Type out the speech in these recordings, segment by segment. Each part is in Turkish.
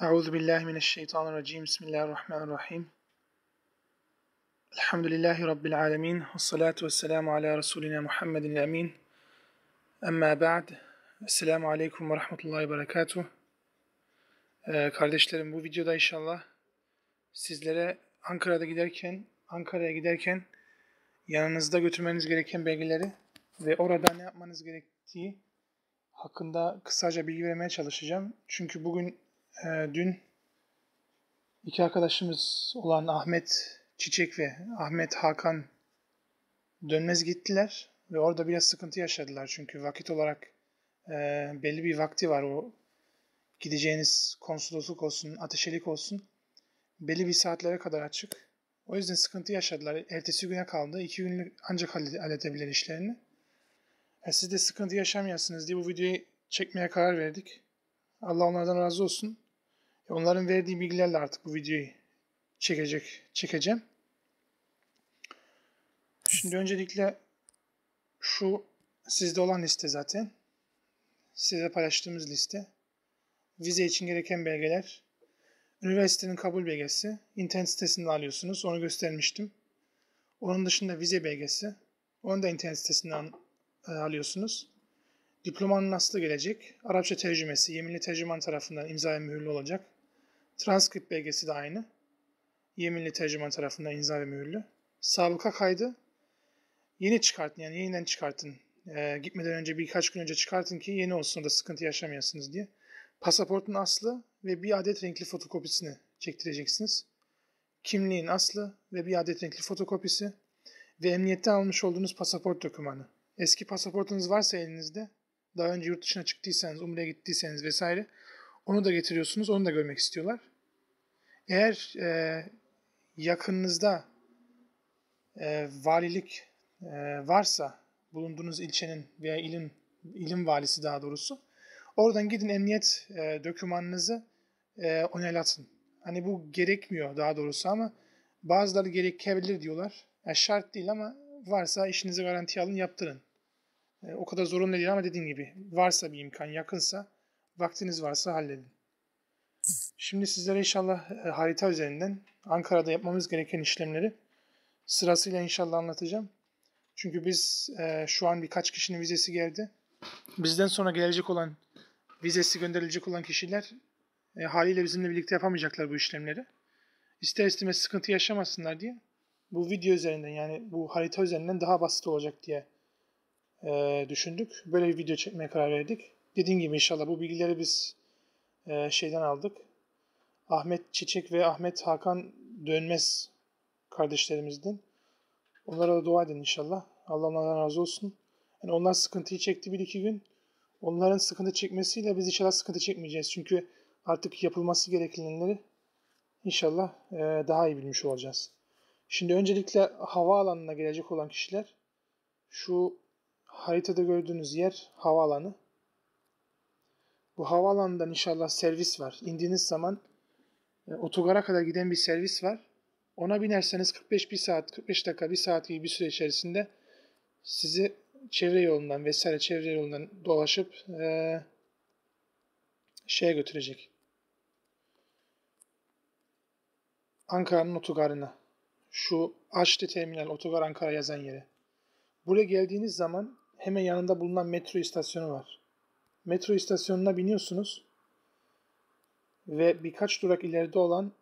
Euzu billahi mineşşeytanirracim. Bismillahirrahmanirrahim. Elhamdülillahi rabbil alamin. Ves salatu vesselamu ala resulina Muhammedin emin. Amma ba'd. Esselamu aleyküm ve rahmetullahi ve berekatuh. Kardeşlerim, bu videoda inşallah sizlere Ankara'ya giderken yanınızda götürmeniz gereken belgeleri ve orada ne yapmanız gerektiği hakkında kısaca bilgi vermeye çalışacağım. Çünkü dün iki arkadaşımız olan Ahmet Çiçek ve Ahmet Hakan Dönmez gittiler ve orada biraz sıkıntı yaşadılar. Çünkü vakit olarak belli bir vakti var. O gideceğiniz konsolosluk olsun, ateşelik olsun belli bir saatlere kadar açık. O yüzden sıkıntı yaşadılar. Ertesi güne kaldı. 2 günlük ancak halledebilir işlerini. Siz de sıkıntı yaşamayasınız diye bu videoyu çekmeye karar verdik. Allah onlardan razı olsun. Onların verdiği bilgilerle artık bu videoyu çekeceğim. Şimdi öncelikle şu sizde olan liste zaten. Size paylaştığımız liste. Vize için gereken belgeler. Üniversitenin kabul belgesi. İnternet sitesinden alıyorsunuz. Onu göstermiştim. Onun dışında vize belgesi. Onu da internet sitesinden alıyorsunuz. Diplomanın aslı gelecek. Arapça tercümesi. Yeminli tercüman tarafından imza ve mühürlü olacak. Transkript belgesi de aynı. Yeminli tercüman tarafından imza ve mühürlü. Sabıka kaydı. Yeniden çıkartın. Gitmeden önce birkaç gün önce çıkartın ki yeni olsun da sıkıntı yaşamayasınız diye. Pasaportun aslı ve bir adet renkli fotokopisini çektireceksiniz. Kimliğin aslı ve bir adet renkli fotokopisi ve emniyetten almış olduğunuz pasaport dokümanı. Eski pasaportunuz varsa elinizde, daha önce yurt dışına çıktıysanız, Umre'ye gittiyseniz vesaire, onu da getiriyorsunuz, onu da görmek istiyorlar. Eğer yakınınızda valilik varsa, bulunduğunuz ilçenin veya ilin valisi daha doğrusu, oradan gidin emniyet dokümanınızı onaylatın. Hani bu gerekmiyor daha doğrusu ama bazıları gerekebilir diyorlar. Yani şart değil ama varsa işinizi garantiye alın, yaptırın. O kadar zorunlu değil ama dediğim gibi varsa bir imkan, yakınsa, vaktiniz varsa halledin. Şimdi sizlere inşallah harita üzerinden Ankara'da yapmamız gereken işlemleri sırasıyla inşallah anlatacağım. Çünkü biz şu an birkaç kişinin vizesi geldi. Bizden sonra vizesi gönderilecek olan kişiler haliyle bizimle birlikte yapamayacaklar bu işlemleri. İster istemez sıkıntı yaşamasınlar diye bu video üzerinden, yani bu harita üzerinden daha basit olacak diye düşündük. Böyle bir video çekmeye karar verdik. Dediğim gibi inşallah bu bilgileri biz şeyden aldık. Ahmet Çiçek ve Ahmet Hakan Dönmez kardeşlerimizden. Onlara da dua edin inşallah. Allah onlardan razı olsun. Yani onlar sıkıntıyı çekti 1-2 gün. Onların sıkıntı çekmesiyle biz inşallah sıkıntı çekmeyeceğiz. Çünkü artık yapılması gerekenleri inşallah daha iyi bilmiş olacağız. Şimdi öncelikle havaalanına gelecek olan kişiler, şu haritada gördüğünüz yer havaalanı. Bu havaalanından inşallah servis var. İndiğiniz zaman otogara kadar giden bir servis var. Ona binerseniz 45 dakika, 1 saat gibi bir süre içerisinde sizi çevre yolundan dolaşıp şeye götürecek. Ankara'nın otogarına. Şu Açlı Terminal Otogar Ankara yazan yere. Buraya geldiğiniz zaman hemen yanında bulunan metro istasyonu var. Metro istasyonuna biniyorsunuz ve birkaç durak ileride olan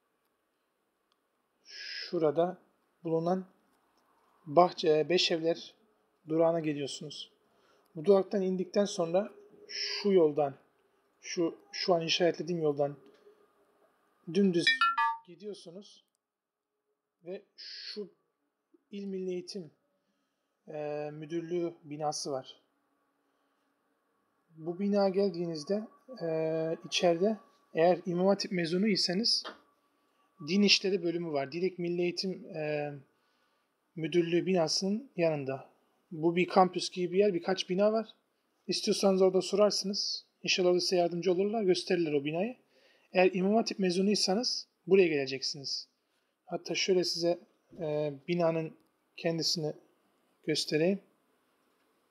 şurada bulunan Beşevler durağına geliyorsunuz. Bu duraktan indikten sonra şu yoldan, şu an işaretlediğim yoldan dümdüz gidiyorsunuz ve şu İl Milli Eğitim Müdürlüğü binası var. Bu bina geldiğinizde içeride eğer İmam Hatip mezunuysanız Din İşleri bölümü var. Direkt Milli Eğitim Müdürlüğü binasının yanında. Bu bir kampüs gibi bir yer. Birkaç bina var. İstiyorsanız orada sorarsınız. İnşallah orada size yardımcı olurlar. Gösterirler o binayı. Eğer İmam Hatip mezunuysanız buraya geleceksiniz. Hatta şöyle size binanın kendisini göstereyim.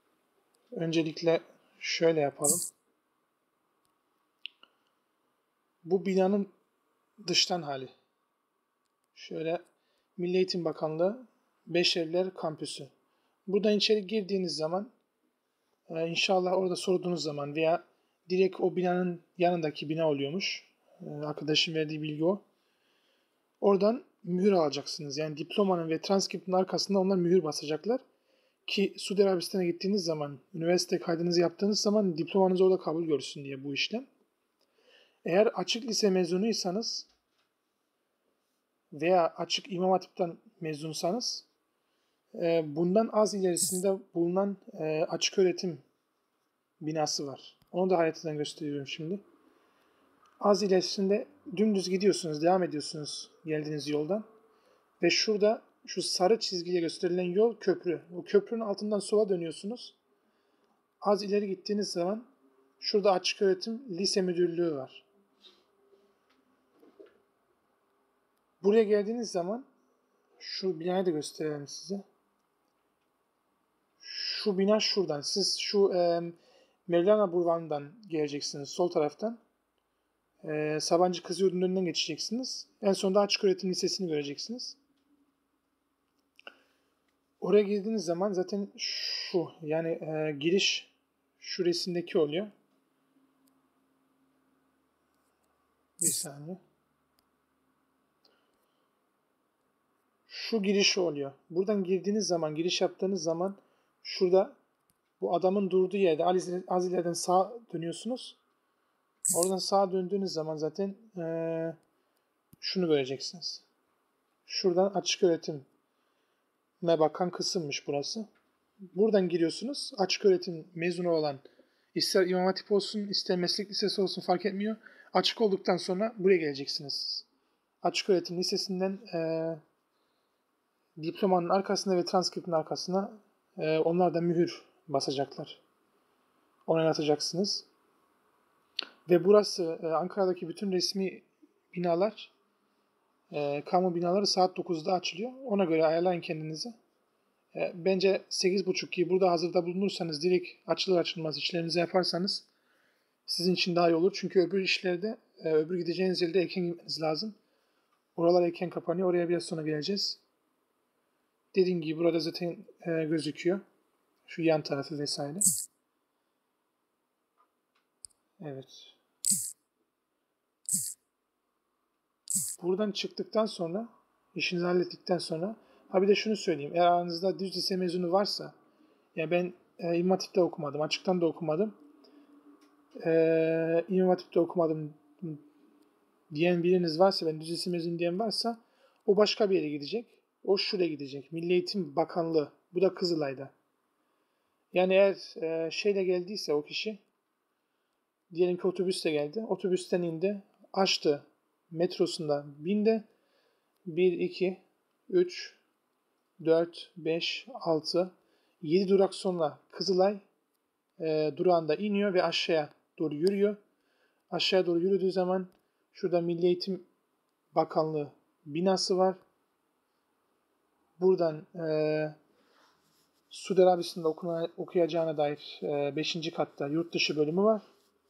Öncelikle şöyle yapalım. Bu binanın dıştan hali. Şöyle Milli Eğitim Bakanlığı Beşevler Kampüsü. Buradan içeri girdiğiniz zaman inşallah orada sorduğunuz zaman veya direkt o binanın yanındaki bina oluyormuş. Arkadaşım verdiği bilgi o. Oradan mühür alacaksınız. Yani diplomanın ve transkriptin arkasında onlar mühür basacaklar. Ki Suudi Arabistan'a gittiğiniz zaman, üniversite kaydınızı yaptığınız zaman diplomanız orada kabul görsün diye bu işlem. Eğer açık lise mezunuysanız veya açık İmam Hatip'ten mezunsanız bundan az ilerisinde bulunan açık öğretim binası var. Onu da haritadan gösteriyorum şimdi. Az ilerisinde dümdüz gidiyorsunuz, devam ediyorsunuz geldiğiniz yoldan. Ve şurada şu sarı çizgiyle gösterilen yol köprü. O köprünün altından sola dönüyorsunuz. Az ileri gittiğiniz zaman şurada açık öğretim lise müdürlüğü var. Buraya geldiğiniz zaman şu binayı da gösterelim size. Şu bina şuradan. Siz şu Mevlana Bulvarı'ndan geleceksiniz sol taraftan. Sabancı Kız Yurdu'nun önünden geçeceksiniz. En sonunda Açık Öğretim Lisesi'ni göreceksiniz. Oraya girdiğiniz zaman zaten şu yani giriş şu resimdeki oluyor. Bir saniye. Şu girişi oluyor. Buradan girdiğiniz zaman, giriş yaptığınız zaman şurada bu adamın durduğu yerde az ileriden sağa dönüyorsunuz. Oradan sağa döndüğünüz zaman zaten şunu göreceksiniz. Şuradan açık öğretime bakan kısımmış burası. Buradan giriyorsunuz. Açık öğretim mezunu olan ister İmam Hatip olsun, ister meslek lisesi olsun fark etmiyor. Açık olduktan sonra buraya geleceksiniz. Açık öğretim lisesinden diplomanın arkasına ve transkriptin arkasına onlar da mühür basacaklar. Onaylatacaksınız. Ve burası Ankara'daki bütün resmi binalar, kamu binaları saat 9'da açılıyor. Ona göre ayarlayın kendinizi. Bence 8.30 ki burada hazırda bulunursanız direkt açılır açılmaz işlerinizi yaparsanız sizin için daha iyi olur. Çünkü öbür işlerde, öbür gideceğiniz yerde erken gitmeniz lazım. Oralar erken kapanıyor. Oraya biraz sonra geleceğiz. Dediğim gibi burada zaten gözüküyor. Şu yan tarafı vesaire. Evet. Buradan çıktıktan sonra, işinizi hallettikten sonra, bir de şunu söyleyeyim. Eğer aranızda düz lise mezunu varsa, yani ben İmam Hatip'te okumadım, açıktan da okumadım. İmam Hatip'te okumadım diyen biriniz varsa, ben düz lise mezunu diyen varsa, o başka bir yere gidecek. O şuraya gidecek. Milli Eğitim Bakanlığı. Bu da Kızılay'da. Yani eğer şeyle geldiyse o kişi, diyelim ki otobüsle geldi. Otobüsten indi, açtı. Metrosunda bindi. 1, 2, 3, 4, 5, 6, 7 durak sonra Kızılay durağında iniyor ve aşağıya doğru yürüyor. Aşağıya doğru yürüdüğü zaman şurada Milli Eğitim Bakanlığı binası var. Buradan Suudi Arabistan'da okuyacağına dair 5. katta yurt dışı bölümü var.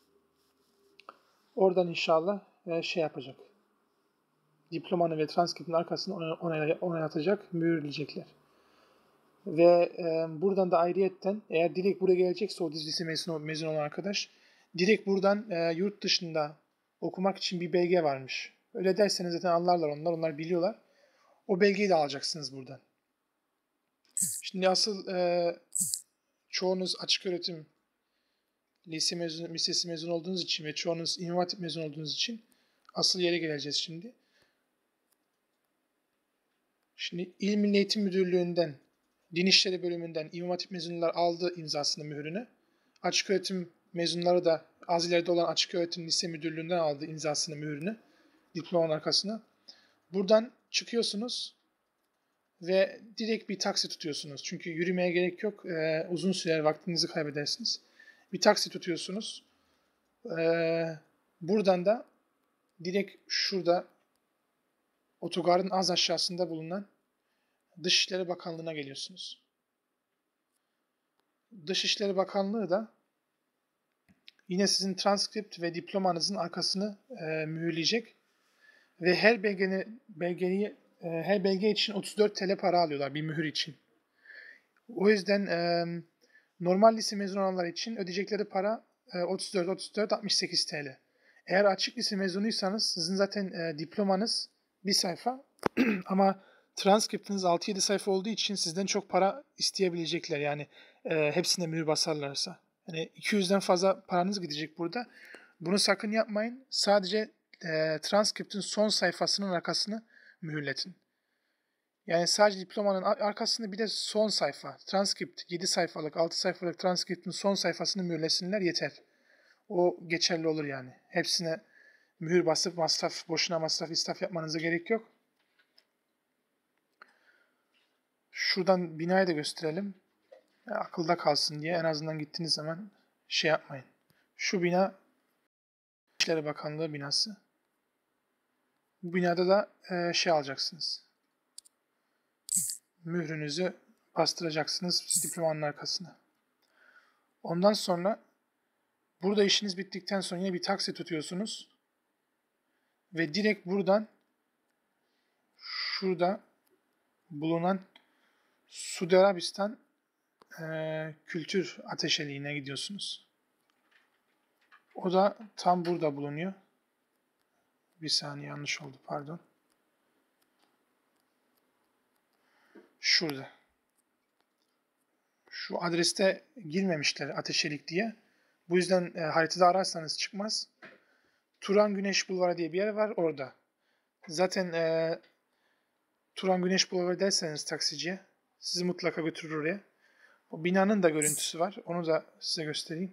Oradan inşallah şey yapacak. Diplomanın ve transkriptin arkasını onaylatacak, mühürleyecekler. Ve buradan da ayrıyetten eğer direkt buraya gelecekse o dizlisi mezun olan arkadaş direkt buradan yurt dışında okumak için bir belge varmış. Öyle derseniz zaten anlarlar onlar biliyorlar. O belgeyi de alacaksınız buradan. Şimdi asıl çoğunuz açık öğretim lisesi mezun olduğunuz için ve çoğunuz İmam Hatip mezun olduğunuz için asıl yere geleceğiz şimdi. Şimdi İl Milli Eğitim Müdürlüğü'nden, Din İşleri Bölümünden İmam Hatip mezunlar aldı imzasını, mührünü. Açık öğretim mezunları da az ileride olan Açık Öğretim Lise Müdürlüğü'nden aldı imzasını, mührünü. Diplomanın arkasına. Buradan çıkıyorsunuz ve direkt bir taksi tutuyorsunuz. Çünkü yürümeye gerek yok. Uzun sürer vaktinizi kaybedersiniz. Bir taksi tutuyorsunuz. Buradan da direkt şurada otogarın az aşağısında bulunan Dışişleri Bakanlığı'na geliyorsunuz. Dışişleri Bakanlığı da yine sizin transkript ve diplomanızın arkasını mühürleyecek ve her belge için 34 TL para alıyorlar bir mühür için. O yüzden normal lise mezunu olanlar için ödeyecekleri para 64-68 TL. Eğer açık lise mezunuysanız sizin zaten diplomanız bir sayfa ama transkriptiniz 6-7 sayfa olduğu için sizden çok para isteyebilecekler. Yani hepsine mühür basarlarsa. Yani 200'den fazla paranız gidecek burada. Bunu sakın yapmayın. Sadece transkriptin son sayfasının arkasını mühürletin. Yani sadece diplomanın arkasında bir de son sayfa. Transkript 7 sayfalık, 6 sayfalık transkriptin son sayfasını mühürlesinler yeter. O geçerli olur yani. Hepsine mühür basıp boşuna masraf, israf yapmanıza gerek yok. Şuradan binayı da gösterelim. Akılda kalsın diye en azından gittiğiniz zaman şey yapmayın. Şu bina İçişleri Bakanlığı binası. Bu binada da şey alacaksınız. Mührünüzü bastıracaksınız diplomanın arkasına. Ondan sonra burada işiniz bittikten sonra yine bir taksi tutuyorsunuz. Ve direkt buradan şurada bulunan Suudi Arabistan Kültür Ateşeliğine gidiyorsunuz. O da tam burada bulunuyor. Bir saniye yanlış oldu pardon. Şurada. Şu adreste girmemişler Ateşelik diye. Bu yüzden haritada ararsanız çıkmaz. Turan Güneş Bulvarı diye bir yer var orada. Zaten Turan Güneş Bulvarı derseniz taksiciye sizi mutlaka götürür oraya. O binanın da görüntüsü var. Onu da size göstereyim.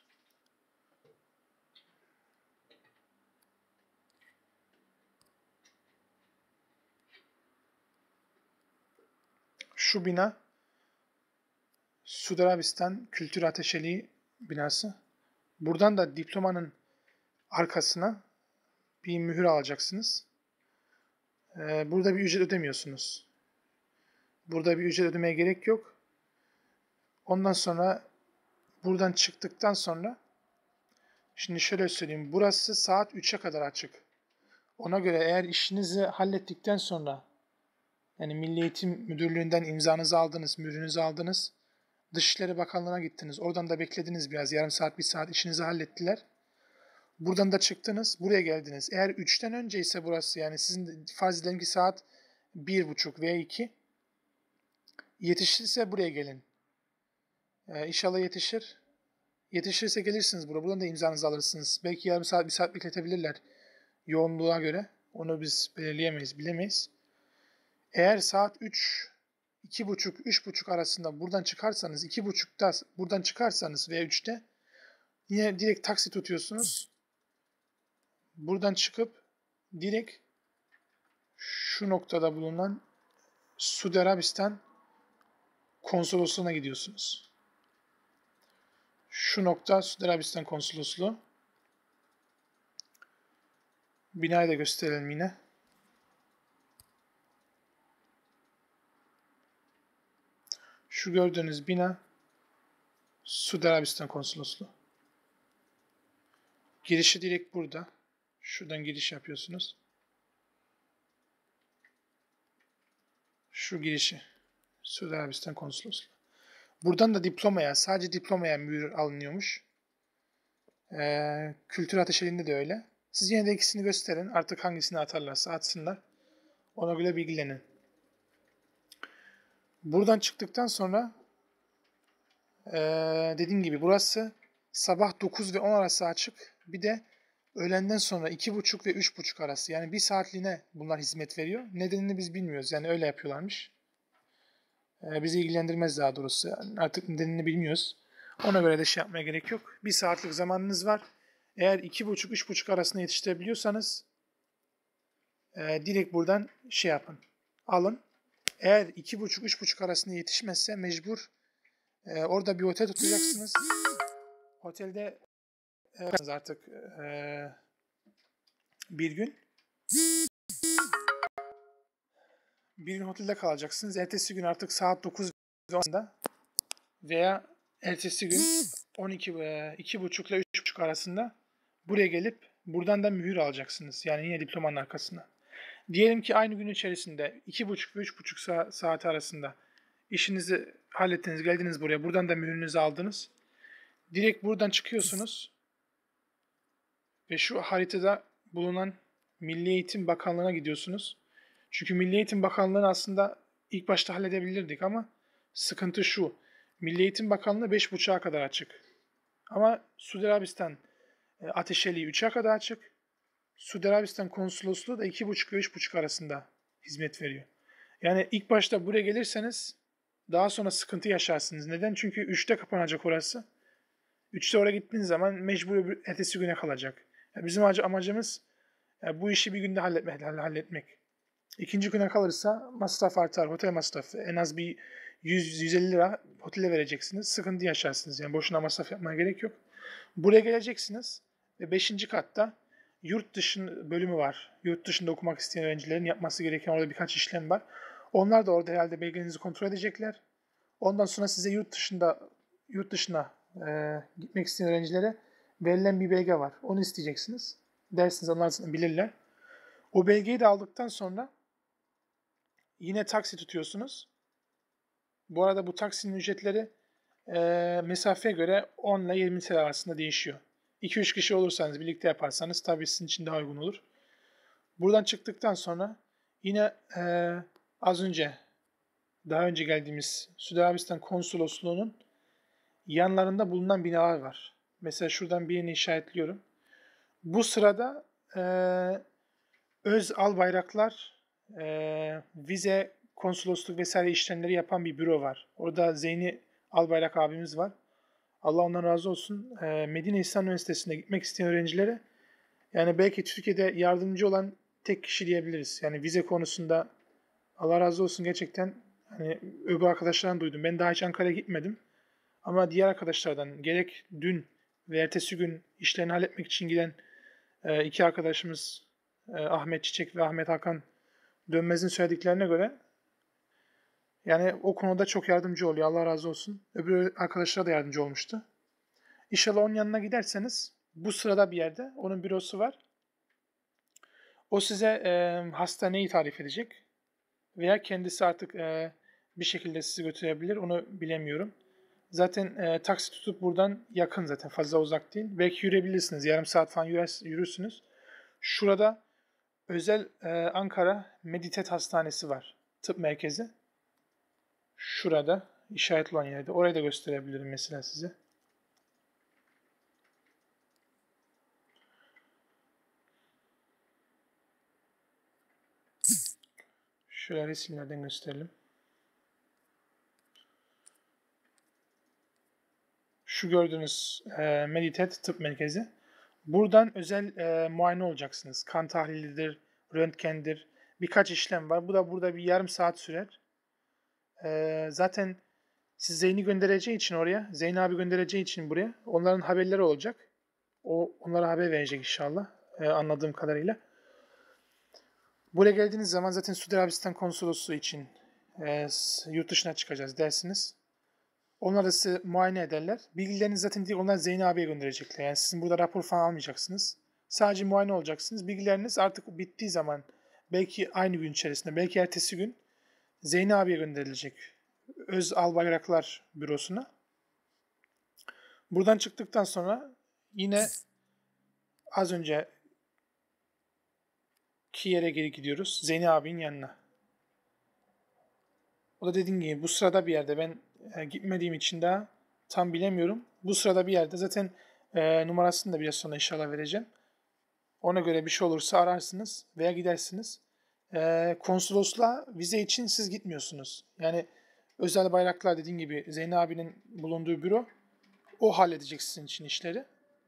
Şu bina Suudi Arabistan Kültür Ateşeliği binası. Buradan da diplomanın arkasına bir mühür alacaksınız. Burada bir ücret ödemiyorsunuz. Burada bir ücret ödemeye gerek yok. Ondan sonra buradan çıktıktan sonra şimdi şöyle söyleyeyim. Burası saat 3'e kadar açık. Ona göre eğer işinizi hallettikten sonra yani Milli Eğitim Müdürlüğü'nden imzanızı aldınız, mührünüzü aldınız. Dışişleri Bakanlığı'na gittiniz. Oradan da beklediniz biraz. Yarım saat, bir saat işinizi hallettiler. Buradan da çıktınız. Buraya geldiniz. Eğer 3'ten önce ise burası yani sizin farz edelim ki saat 1.30 veya 2 yetişirse buraya gelin. İnşallah yetişir. Yetişirse gelirsiniz buraya. Buradan da imzanızı alırsınız. Belki yarım saat, bir saat bekletebilirler. Yoğunluğa göre. Onu biz belirleyemeyiz, bilemeyiz. Eğer saat 3, 2.30, 3.30 arasında buradan çıkarsanız, 2.30'da buradan çıkarsanız veya 3'te yine direkt taksi tutuyorsunuz. Buradan çıkıp direkt şu noktada bulunan Suudi Arabistan konsolosluğuna gidiyorsunuz. Şu nokta Suudi Arabistan konsolosluğu. Binayı da gösterelim yine. Şu gördüğünüz bina Suudi Arabistan konsolosluğu. Girişi direkt burada. Şuradan giriş yapıyorsunuz. Şu girişi. Suudi Arabistan konsolosluğu. Buradan da sadece diplomaya mühür alınıyormuş. Kültür Ateşeliğinde de öyle. Siz yine de ikisini gösterin. Artık hangisini atarlarsa atsınlar. Ona göre bilgilenin. Buradan çıktıktan sonra dediğim gibi burası sabah 9 ve 10 arası açık. Bir de öğlenden sonra 2.30 ve 3.30 arası. Yani bir saatliğine bunlar hizmet veriyor. Nedenini biz bilmiyoruz. Yani öyle yapıyorlarmış. Bizi ilgilendirmez daha doğrusu. Yani artık nedenini bilmiyoruz. Ona göre de şey yapmaya gerek yok. Bir saatlik zamanınız var. Eğer 2.30-3.30 arasında yetiştirebiliyorsanız direkt buradan şey yapın. Alın. Eğer 2.30-3.30 arasında yetişmezse mecbur orada bir otel tutacaksınız. Otelde artık bir gün otelde kalacaksınız. Ertesi gün artık saat 9 veya ertesi gün 2.30 ile 3.30 2,5 arasında buraya gelip buradan da mühür alacaksınız. Yani yine diplomanın arkasına. Diyelim ki aynı gün içerisinde 2,5 ve 3,5 saat arasında işinizi hallettiniz, geldiniz buraya. Buradan da mühürünüzü aldınız. Direkt buradan çıkıyorsunuz ve şu haritada bulunan Milli Eğitim Bakanlığı'na gidiyorsunuz. Çünkü Milli Eğitim Bakanlığı'nı aslında ilk başta halledebilirdik ama sıkıntı şu. Milli Eğitim Bakanlığı 5.30'a kadar açık. Ama Suudi Arabistan ateşeliği 3'e kadar açık. Suudi Arabistan konsolosluğu da 2,5 ve 3,5 arasında hizmet veriyor. Yani ilk başta buraya gelirseniz daha sonra sıkıntı yaşarsınız. Neden? Çünkü 3'te kapanacak orası. 3'te oraya gittiğiniz zaman mecbur ertesi güne kalacak. Yani bizim amacımız bu işi bir günde halletmek. İkinci güne kalırsa masraf artar, otel masrafı. En az bir 100-150 lira otele vereceksiniz. Sıkıntı yaşarsınız. Yani boşuna masraf yapmaya gerek yok. Buraya geleceksiniz ve 5. katta yurt dışı bölümü var. Yurt dışında okumak isteyen öğrencilerin yapması gereken orada birkaç işlem var. Onlar da orada herhalde belgelerinizi kontrol edecekler. Ondan sonra size yurt dışına gitmek isteyen öğrencilere verilen bir belge var. Onu isteyeceksiniz. Dersiniz, onlar zaten bilirler. O belgeyi de aldıktan sonra yine taksi tutuyorsunuz. Bu arada bu taksinin ücretleri mesafeye göre 10 ile 20 TL arasında değişiyor. 2-3 kişi olursanız, birlikte yaparsanız tabii sizin için daha uygun olur. Buradan çıktıktan sonra yine daha önce geldiğimiz Suudi Arabistan konsolosluğunun yanlarında bulunan binalar var. Mesela şuradan birini işaretliyorum. Bu sırada öz albayraklar vize, konsolosluk vesaire işlemleri yapan bir büro var. Orada Zeyni Albayrak abimiz var. Allah ondan razı olsun. Medine İslam Üniversitesi'ne gitmek isteyen öğrencilere yani belki Türkiye'de yardımcı olan tek kişi diyebiliriz. Yani vize konusunda Allah razı olsun gerçekten. Hani öbür arkadaşlardan duydum. Ben daha hiç Ankara'ya gitmedim. Ama diğer arkadaşlardan gerek dün ve ertesi gün işlerini halletmek için giden iki arkadaşımız Ahmet Çiçek ve Ahmet Hakan Dönmez'in söylediklerine göre yani o konuda çok yardımcı oluyor. Allah razı olsun. Öbür arkadaşlara da yardımcı olmuştu. İnşallah onun yanına giderseniz bu sırada bir yerde onun bürosu var. O size hastaneyi tarif edecek. Veya kendisi artık bir şekilde sizi götürebilir. Onu bilemiyorum. Zaten taksi tutup buradan yakın zaten. Fazla uzak değil. Belki yürüyebilirsiniz. Yarım saat falan yürürsünüz. Şurada özel Ankara Meditet Hastanesi var. Tıp merkezi. Şurada işaretli olan yerde. Orayı da gösterebilirim mesela size. Şöyle resimlerden gösterelim. Şu gördüğünüz Meditet Tıp Merkezi. Buradan özel muayene olacaksınız. Kan tahlilidir, röntgendir. Birkaç işlem var. Bu da burada bir yarım saat sürer. Zaten siz Zeyn'i göndereceği için oraya, Zeyn abi göndereceği için buraya onların haberleri olacak. O onlara haber verecek inşallah anladığım kadarıyla. Buraya geldiğiniz zaman zaten Suudi Arabistan konsolosluğu için yurt dışına çıkacağız dersiniz. Onlar da size muayene ederler. Bilgilerinizi zaten değil, onlar Zeyn abiye gönderecekler. Yani sizin burada rapor falan almayacaksınız. Sadece muayene olacaksınız. Bilgileriniz artık bittiği zaman belki aynı gün içerisinde, belki ertesi gün Zeyn abiye gönderilecek. Öz Albayraklar bürosuna. Buradan çıktıktan sonra yine az önceki yere geri gidiyoruz. Zeyn abinin yanına. O da dediğim gibi bu sırada bir yerde. Ben gitmediğim için daha tam bilemiyorum. Bu sırada bir yerde. Zaten numarasını da biraz sonra inşallah vereceğim. Ona göre bir şey olursa ararsınız veya gidersiniz. Konsolosluğa vize için siz gitmiyorsunuz. Yani özel bayraklar dediğim gibi Zeyn abinin bulunduğu büro o halledecek sizin için işleri.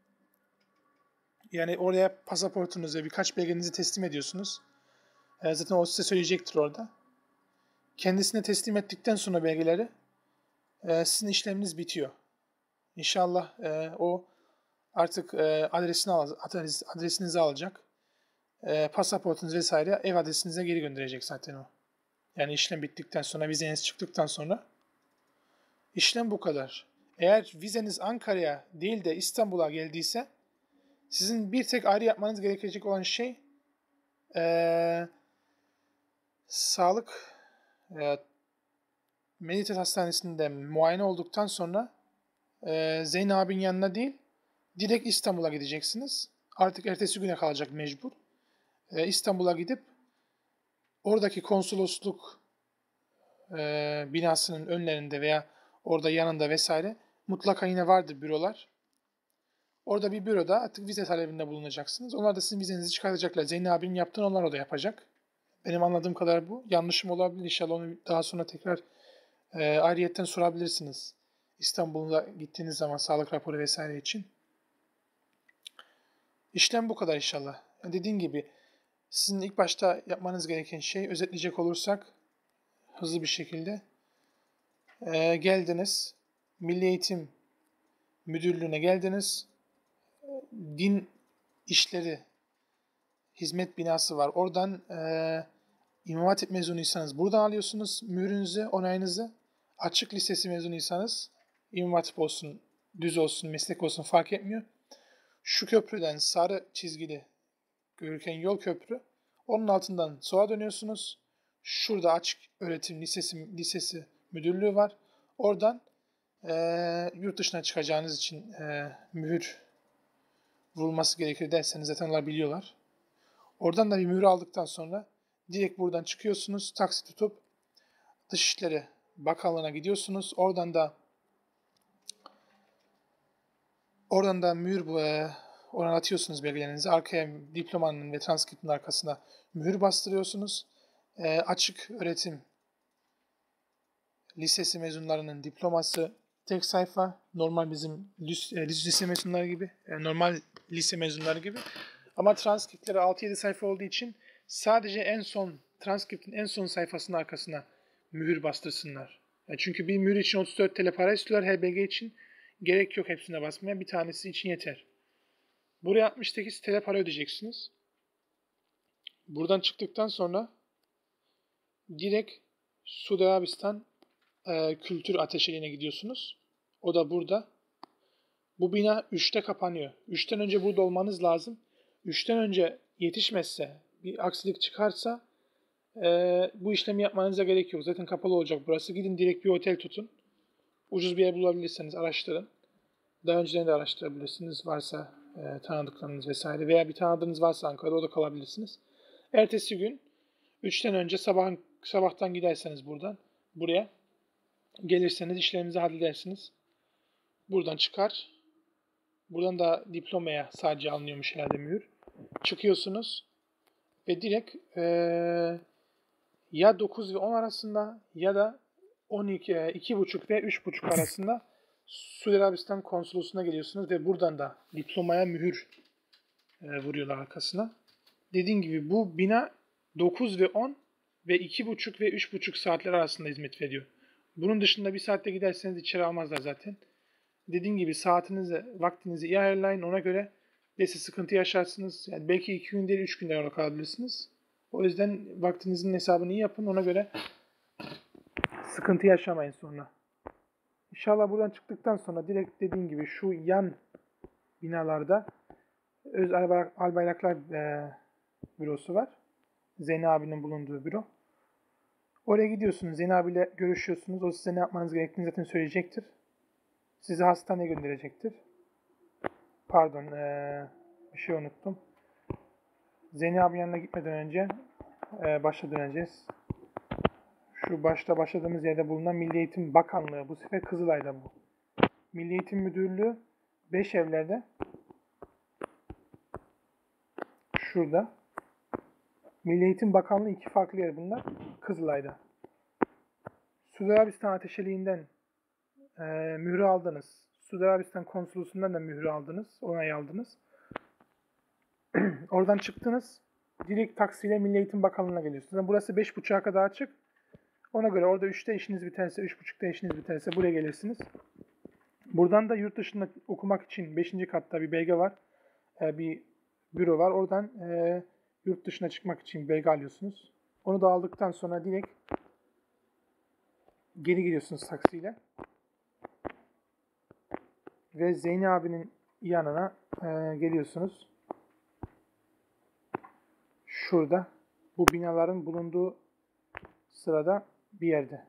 Yani oraya pasaportunuzu ve birkaç belgenizi teslim ediyorsunuz. Zaten o size söyleyecektir orada. Kendisine teslim ettikten sonra belgeleri sizin işleminiz bitiyor. İnşallah o artık adresinizi alacak. Pasaportunuz vesaire ev adresinize geri gönderecek zaten o. Yani işlem bittikten sonra, vizeniz çıktıktan sonra işlem bu kadar. Eğer vizeniz Ankara'ya değil de İstanbul'a geldiyse Sizin bir tek ayrı yapmanız gerekecek olan şey sağlık Meditat Hastanesi'nde muayene olduktan sonra Zeyn abinin yanına değil, direkt İstanbul'a gideceksiniz. Artık ertesi güne kalacak mecbur. İstanbul'a gidip oradaki konsolosluk binasının önlerinde veya orada yanında vesaire mutlaka yine vardır bürolar. Orada bir büroda artık vize talebinde bulunacaksınız. Onlar da sizin vizenizi çıkartacaklar. Zeyn abinin yaptığını onlar o da yapacak. Benim anladığım kadar bu. Yanlışım olabilir. İnşallah onu daha sonra tekrar ayrıyetten sorabilirsiniz. İstanbul'a gittiğiniz zaman sağlık raporu vesaire için. İşlem bu kadar inşallah. Yani dediğim gibi sizin ilk başta yapmanız gereken şey, özetleyecek olursak hızlı bir şekilde geldiniz. Milli Eğitim Müdürlüğü'ne geldiniz. Din İşleri Hizmet Binası var. Oradan İmam Hatip mezunuysanız buradan alıyorsunuz mührünüzü, onayınızı. Açık lisesi mezunuysanız İmam Hatip olsun, düz olsun, meslek olsun fark etmiyor. Şu köprüden sarı çizgili görürken yol köprü. Onun altından sola dönüyorsunuz. Şurada Açık Öğretim Lisesi Müdürlüğü var. Oradan yurt dışına çıkacağınız için mühür vurulması gerekir derseniz zaten onlar biliyorlar. Oradan da bir mühür aldıktan sonra direkt buradan çıkıyorsunuz. Taksi tutup Dışişleri Bakanlığı'na gidiyorsunuz. Oradan da mühür oradan atıyorsunuz belgelerinizi. Arkaya diplomanın ve transkriptin arkasına mühür bastırıyorsunuz. Açık Öğretim Lisesi mezunlarının diploması tek sayfa. Normal bizim lise mezunları gibi. Normal lise mezunları gibi. Ama transkriptleri 6-7 sayfa olduğu için sadece transkriptin en son sayfasının arkasına mühür bastırsınlar. Çünkü bir mühür için 34 TL para istiyorlar. HBG için gerek yok hepsine basmaya. Bir tanesi için yeter. Buraya 68 TL para ödeyeceksiniz. Buradan çıktıktan sonra direkt Suudi Arabistan Kültür Ateşeliğine gidiyorsunuz. O da burada. Bu bina 3'te kapanıyor. 3'ten önce burada olmanız lazım. 3'ten önce yetişmezse, bir aksilik çıkarsa bu işlemi yapmanıza gerek yok. Zaten kapalı olacak burası. Gidin direkt bir otel tutun. Ucuz bir yer bulabilirseniz araştırın. Daha önceden de araştırabilirsiniz. Varsa tanıdıklarınız vesaire veya bir tanıdığınız varsa Ankara'da o da kalabilirsiniz. Ertesi gün 3'ten önce sabahtan giderseniz buraya gelirseniz işlerinizi halledersiniz. Buradan çıkar. Buradan da diplomaya sadece alınıyormuş herhalde mühür. Çıkıyorsunuz ve direkt ya 9 ve 10 arasında ya da 12, 2,5 ve 3,5 arasında Suudi Arabistan konsolosluğuna geliyorsunuz ve buradan da diplomaya mühür vuruyorlar arkasına. Dediğim gibi bu bina 9 ve 10 ve 2,5 ve 3,5 saatler arasında hizmet veriyor. Bunun dışında bir saatte giderseniz içeri almazlar zaten. Dediğim gibi vaktinizi iyi ayarlayın. Ona göre sıkıntı yaşarsınız. Yani belki 2 gün değil 3 günde orada kalabilirsiniz. O yüzden vaktinizin hesabını iyi yapın. Ona göre sıkıntı yaşamayın sonra. İnşallah buradan çıktıktan sonra direkt dediğim gibi şu yan binalarda Öz Albayraklar bürosu var. Zeyn abinin bulunduğu büro. Oraya gidiyorsunuz. Zeyn abiyle görüşüyorsunuz. O size ne yapmanız gerektiğini zaten söyleyecektir. Sizi hastaneye gönderecektir. Pardon, bir şey unuttum. Zeyn abinin yanına gitmeden önce başa döneceğiz. Şu başladığımız yerde bulunan Milli Eğitim Bakanlığı, bu sefer Kızılay'da bu. Milli Eğitim Müdürlüğü 5 evlerde. Şurada. Milli Eğitim Bakanlığı 2 farklı yer bunlar. Kızılay'da. Suudi Arabistan Ateşeliğinden mührü aldınız. Suudi Arabistan Konsolosluğundan da mührü aldınız. Onay aldınız. Oradan çıktınız. Direkt taksiyle Milli Eğitim Bakanlığı'na geliyorsunuz. Yani burası 5.30'a kadar açık. Ona göre orada 3'te işiniz biterse, 3.30'da işiniz biterse buraya gelirsiniz. Buradan da yurt dışında okumak için 5. katta bir belge var. Bir büro var. Oradan yurt dışına çıkmak için belge alıyorsunuz. Onu da aldıktan sonra direkt geri gidiyorsunuz taksiyle. Ve Zeyn abinin yanına geliyorsunuz. Şurada bu binaların bulunduğu sırada bir yerde.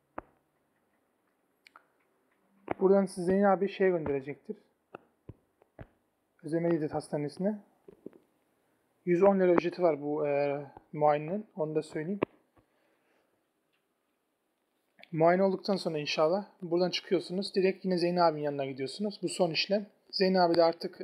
Buradan size Zeynep abi şey gönderecektir. Özel Medyadet Hastanesi'ne. 110 lira ücreti var bu muayenenin. Onu da söyleyeyim. Muayene olduktan sonra inşallah buradan çıkıyorsunuz. Direkt yine Zeynep abinin yanına gidiyorsunuz. Bu son işlem. Zeynep abi de artık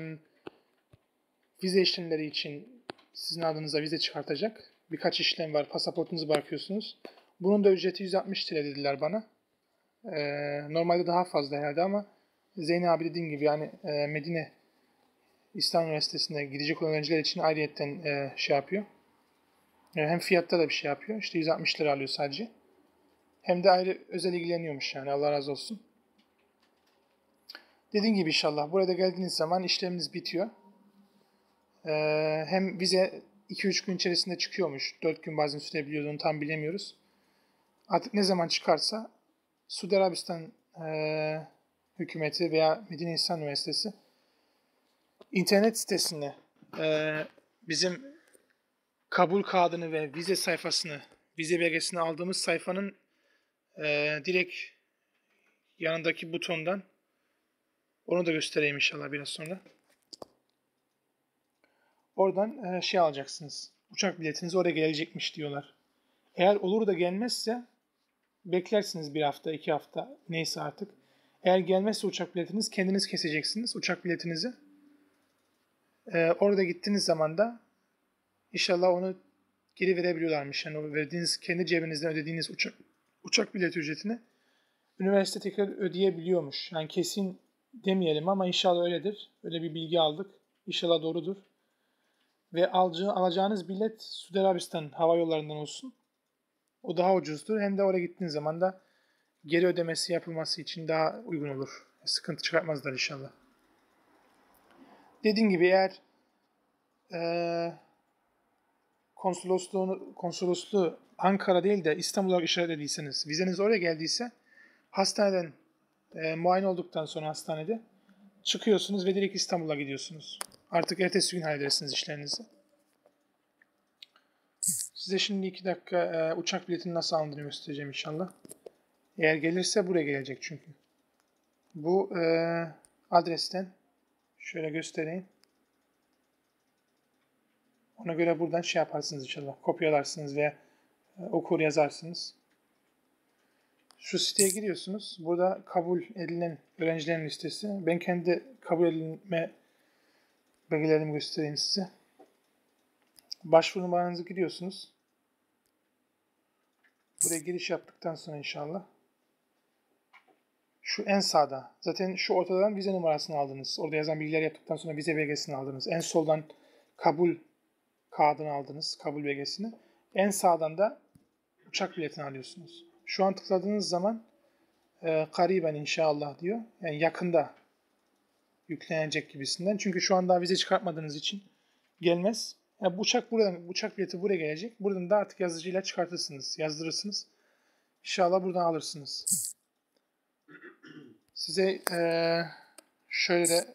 vize işlemleri için sizin adınıza vize çıkartacak. Birkaç işlem var. Pasaportunuzu bırakıyorsunuz. Bunun da ücreti 160 TL dediler bana. Normalde daha fazla herhalde ama Zeynep abi dediğim gibi yani Medine İslam Üniversitesi'ne gidecek olan öğrenciler için ayrıyetten şey yapıyor. Hem fiyatta da bir şey yapıyor. İşte 160 lira alıyor sadece. Hem de ayrı özel ilgileniyormuş yani. Allah razı olsun. Dediğim gibi inşallah burada geldiğiniz zaman işleminiz bitiyor. Hem vize 2-3 gün içerisinde çıkıyormuş. 4 gün bazen sürebiliyordu, onu tam bilemiyoruz. Artık ne zaman çıkarsa Suudi Arabistan hükümeti veya Medine İslam Üniversitesi internet sitesine bizim kabul kağıdını ve vize sayfasını, vize belgesini aldığımız sayfanın direkt yanındaki butondan, onu da göstereyim inşallah biraz sonra. Oradan şey alacaksınız. Uçak biletiniz oraya gelecekmiş diyorlar. Eğer olur da gelmezse beklersiniz 1 hafta, 2 hafta neyse artık. Eğer gelmezse uçak biletiniz kendiniz keseceksiniz uçak biletinizi. Orada gittiğiniz zaman da inşallah onu geri verebiliyorlarmış. Yani o verdiğiniz, kendi cebinizden ödediğiniz uçak bileti ücretini üniversite tekrar ödeyebiliyormuş. Yani kesin demeyelim ama inşallah öyledir. Öyle bir bilgi aldık. İnşallah doğrudur. Ve alacağınız bilet Suudi Arabistan hava yollarından olsun. O daha ucuzdur. Hem de oraya gittiğiniz zaman da geri ödemesi yapılması için daha uygun olur. Sıkıntı çıkartmazlar inşallah. Dediğim gibi eğer konsolosluğu Ankara değil de İstanbul olarak işaretlediyseniz, vizeniz oraya geldiyse hastaneden muayene olduktan sonra hastanede çıkıyorsunuz ve direkt İstanbul'a gidiyorsunuz. Artık ertesi gün halledersiniz işlerinizi. Size şimdi 2 dakika uçak biletini nasıl alındığını göstereceğim inşallah. Eğer gelirse buraya gelecek çünkü. Bu adresten şöyle göstereyim. Ona göre buradan şey yaparsınız inşallah. Kopyalarsınız veya okur yazarsınız. Şu siteye giriyorsunuz. Burada kabul edilen öğrencilerin listesi. Ben kendi kabul edilme belgelerimi göstereyim size. Başvuru numaranızı giriyorsunuz. Buraya giriş yaptıktan sonra inşallah. Şu en sağda. Zaten şu ortadan vize numarasını aldınız. Orada yazan bilgiler yaptıktan sonra vize belgesini aldınız. En soldan kabul kağıdını aldınız. Kabul belgesini. En sağdan da uçak biletini alıyorsunuz. Şu an tıkladığınız zaman kariben inşallah diyor. Yani yakında yüklenecek gibisinden. Çünkü şu an daha vize çıkartmadığınız için gelmez. Yani bu uçak bileti buraya gelecek. Buradan da artık yazıcıyla çıkartırsınız, yazdırırsınız. İnşallah buradan alırsınız. Size şöyle de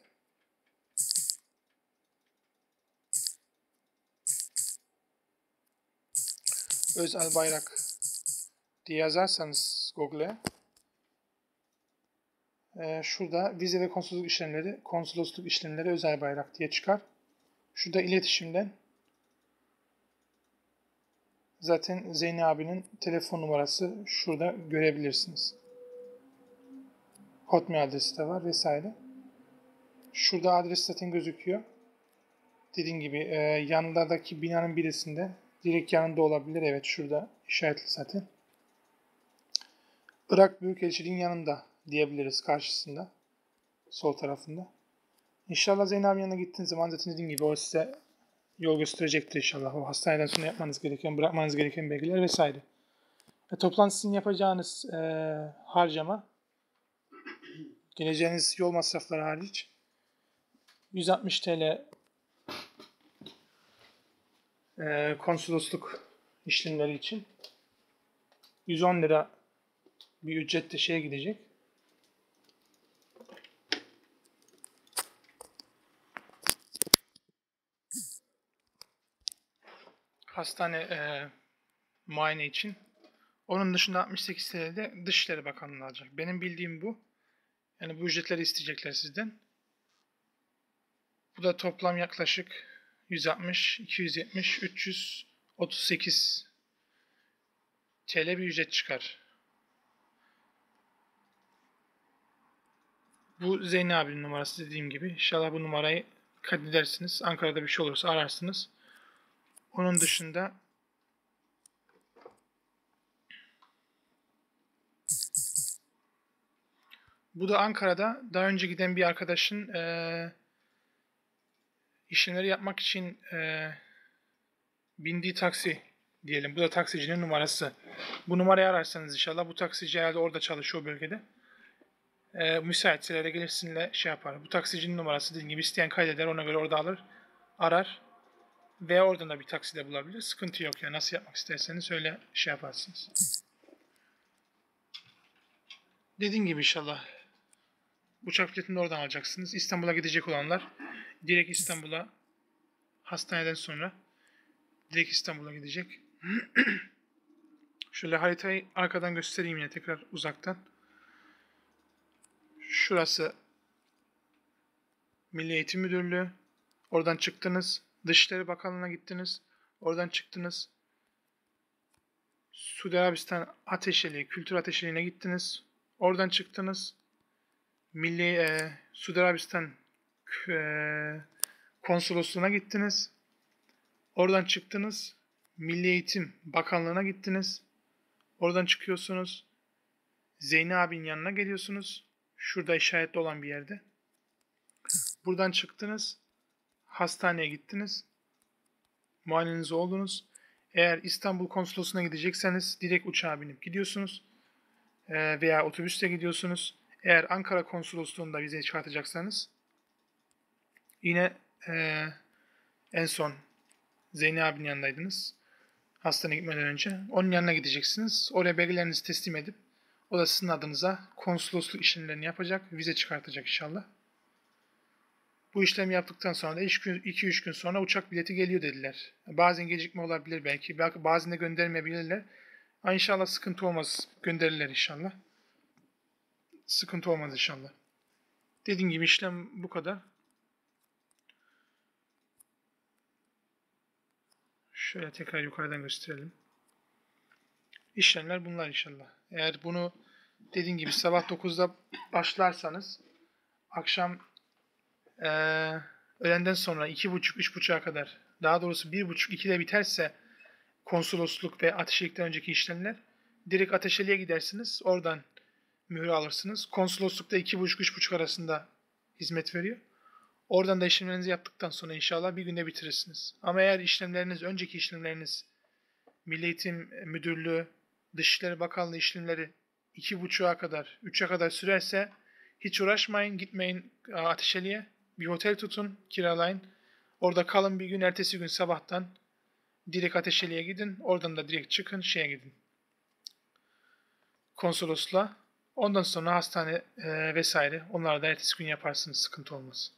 Özel Bayrak diye yazarsanız Google'e şurada vize ve konsolosluk işlemleri Özel Bayrak diye çıkar. Şurada iletişimden zaten Zeynep abinin telefon numarası şurada görebilirsiniz. Hotmail adresi de var vesaire. Şurada adres zaten gözüküyor. Dediğim gibi yanındaki binanın birisinde direkt yanında olabilir. Evet şurada işaretli zaten. Irak Büyükelçiliğin yanında diyebiliriz karşısında. Sol tarafında. İnşallah Zeynep abinin yanına gittiğiniz zaman zaten dediğim gibi o size yol gösterecektir inşallah. O hastaneden sonra yapmanız gereken, bırakmanız gereken belgeler vesaire. Toplantısını yapacağınız harcama, geleceğiniz yol masrafları hariç 160 TL konsolosluk işlemleri için 110 lira bir ücret de şeye gidecek. hastane muayene için. Onun dışında 68 TL de Dışişleri Bakanlığı alacak. Benim bildiğim bu. Yani bu ücretleri isteyecekler sizden. Bu da toplam yaklaşık 160, 270, 338 TL bir ücret çıkar. Bu Zeyni abinin numarası dediğim gibi. İnşallah bu numarayı kaydedersiniz. Ankara'da bir şey olursa ararsınız. Onun dışında bu da Ankara'da daha önce giden bir arkadaşın işlemleri yapmak için bindiği taksi diyelim. Bu da taksicinin numarası. Bu numarayı ararsanız inşallah bu taksici herhalde orada çalışıyor o bölgede. Müsaitse de gelirsinle şey yapar. Bu taksicinin numarası dediğim gibi isteyen kaydeder ona göre orada alır, arar. Veya oradan da bir taksi de bulabilir. Sıkıntı yok yani nasıl yapmak isterseniz öyle şey yaparsınız. Dediğim gibi inşallah uçak biletini de oradan alacaksınız. İstanbul'a gidecek olanlar direkt İstanbul'a hastaneden sonra direkt İstanbul'a gidecek. Şöyle haritayı arkadan göstereyim yine tekrar uzaktan. Şurası Milli Eğitim Müdürlüğü. Oradan çıktınız. Dışişleri Bakanlığı'na gittiniz. Oradan çıktınız. Suudi Arabistan Ateşeliği, Kültür Ateşeliği'ne gittiniz. Oradan çıktınız. Suudi Arabistan Konsolosluğu'na gittiniz. Oradan çıktınız. Milli Eğitim Bakanlığı'na gittiniz. Oradan çıkıyorsunuz. Zeyni abinin yanına geliyorsunuz. Şurada işaretli olan bir yerde. Buradan çıktınız. Hastaneye gittiniz. Muayeneniz oldunuz. Eğer İstanbul Konsolosluğu'na gidecekseniz direkt uçağa binip gidiyorsunuz. Veya otobüsle gidiyorsunuz. Eğer Ankara Konsolosluğu'nda vize çıkartacaksanız yine en son Zeyni abinin yanındaydınız. Hastaneye gitmeden önce. Onun yanına gideceksiniz. Oraya belgelerinizi teslim edip o da sizin adınıza konsolosluk işlemlerini yapacak. Vize çıkartacak inşallah. Bu işlemi yaptıktan sonra da 2-3 gün sonra uçak bileti geliyor dediler. Bazen gecikme olabilir belki. Bazen de göndermeyebilirler. Ama inşallah sıkıntı olmaz. Gönderirler inşallah. Sıkıntı olmaz inşallah. Dediğim gibi işlem bu kadar. Şöyle tekrar yukarıdan gösterelim. İşlemler bunlar inşallah. Eğer bunu dediğim gibi sabah 9'da başlarsanız akşam öğlenden sonra 2.30-3.30'a kadar, daha doğrusu 1.30-2'de biterse konsolosluk ve ateşelikten önceki işlemler, direkt ateşeliğe gidersiniz. Oradan mühür alırsınız. Konsoloslukta 2.30-3.30 arasında hizmet veriyor. Oradan da işlemlerinizi yaptıktan sonra inşallah bir günde bitirirsiniz. Ama eğer önceki işlemleriniz Milli Eğitim Müdürlüğü, Dışişleri Bakanlığı işlemleri 2.30'a kadar, 3'e kadar sürerse hiç uğraşmayın, gitmeyin ateşeliğe. Bir otel tutun, kiralayın. Orada kalın bir gün, ertesi gün sabahtan direkt ateşeliğe gidin. Oradan da direkt çıkın, gidin. Konsolosluğa. Ondan sonra hastane vesaire. Onları da ertesi gün yaparsınız, sıkıntı olmaz.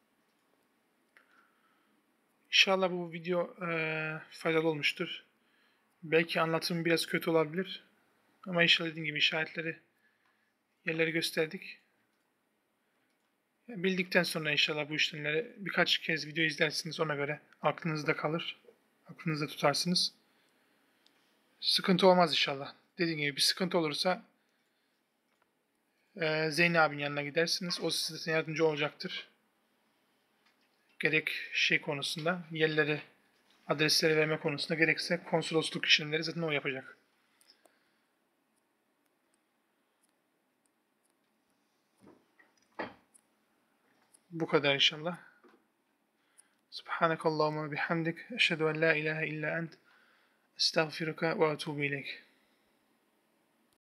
İnşallah bu video faydalı olmuştur. Belki anlatımım biraz kötü olabilir. Ama inşallah dediğim gibi yerleri gösterdik. Bildikten sonra inşallah bu işlemleri birkaç kez video izlersiniz. Ona göre aklınızda kalır. Aklınızda tutarsınız. Sıkıntı olmaz inşallah. Dediğim gibi bir sıkıntı olursa Zeyni abinin yanına gidersiniz. O size yardımcı olacaktır. Gerek konusunda, yerleri, adresleri verme konusunda, gerekse konsolosluk işlemleri zaten o yapacak. Bu kadar inşallah. Subhanakallahumma bihamdik. Eşhedü en la ilahe illa ent. Estağfiruka ve etûbü ileyk.